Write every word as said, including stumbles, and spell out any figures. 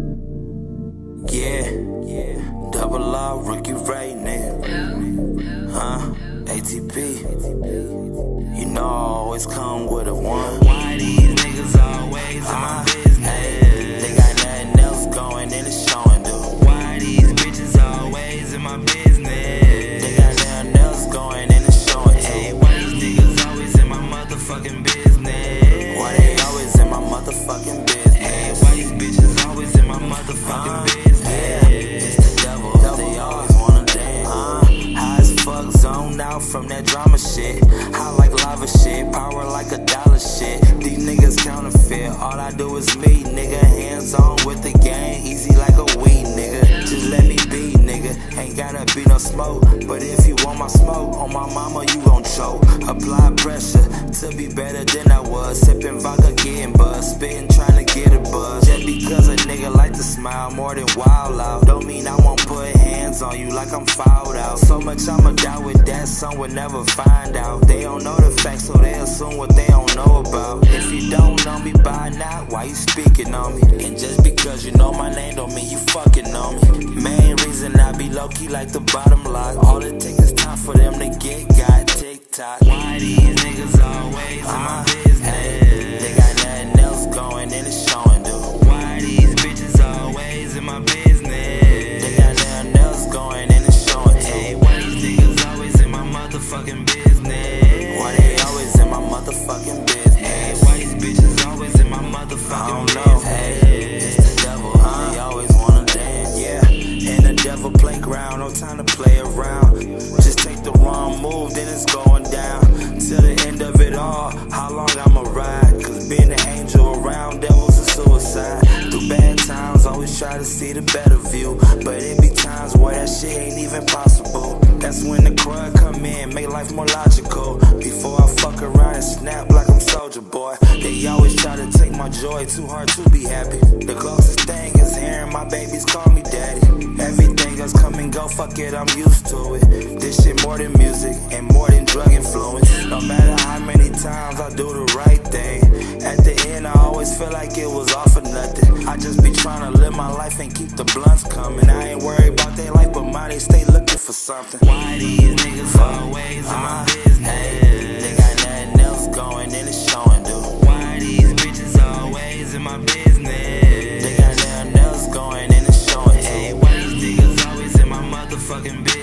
Yeah, yeah. Double R, Ricky Ray, nigga. Huh? A T P. You know I always come with a one. Why these niggas always in my business? They got nothing else going and it's showing, dude. Why these bitches always in my business? They got nothing else going and it's showing, too. Hey, why these niggas always in my motherfucking business? Why they always in my motherfucking business? Hey, why these bitches always in my motherfucking uh, business? From that drama shit, hot like lava shit, power like a dollar shit. These niggas counterfeit, all I do is me, nigga. Hands on with the game, easy like a weed, nigga. Just let me be, nigga. Ain't gotta be no smoke, but if you want my smoke, on my mama you gon' choke. Apply pressure to be better than I was. Sipping vodka, getting buzzed, spitting, trying to get a buzz. Just because a nigga like to smile more than wild out, don't mean I won't put hands on you like I'm fouled out. So much I'ma die with that, some would never find out. They don't know the facts, so they assume what they don't know about. If you don't know me by now, why you speaking on me? And just because you know my name don't mean you fucking on me. Main reason I be low-key like the bottom lock. All it takes is time for them to get got TikTok. Why these niggas always in my business? Hey, they got nothing else going and it's showing, dude. Why these bitches always in my business? They got nothing else going and it's showing, too. Hey, why these niggas always in my motherfucking business? Why they always in my motherfucking business? Hey, why these bitches always in my motherfucking business? Hey, it's the devil, huh? They always wanna dance, yeah. In the devil playground, no time to play around. Just take the wrong move, then it's going down. Till the end of it all, how long I'ma ride? Cause being an angel around devils is suicide. Through bad times, always try to see the better view, but it be times where that shit ain't even possible. That's when the crud come in, make life more logical. Before I fuck around and snap like I'm Soulja Boy. They always try to take my joy, too hard to be happy. The closest thing is hearing my babies call me daddy. Everything else come and go, fuck it, I'm used to it. This shit more than music and more than drug influence. No matter how many times I do the right thing, at the end I always feel like it was all for nothing. I just be trying to live my life and keep the blunts coming. I ain't worried about their life, but mine, they stay looking for something. Why these niggas always in my business? Hey, they got nothing else going and it's showing, dude. Why these bitches always in my business? They got nothing else going and it's showing, too. Hey, why these niggas always in my motherfucking business?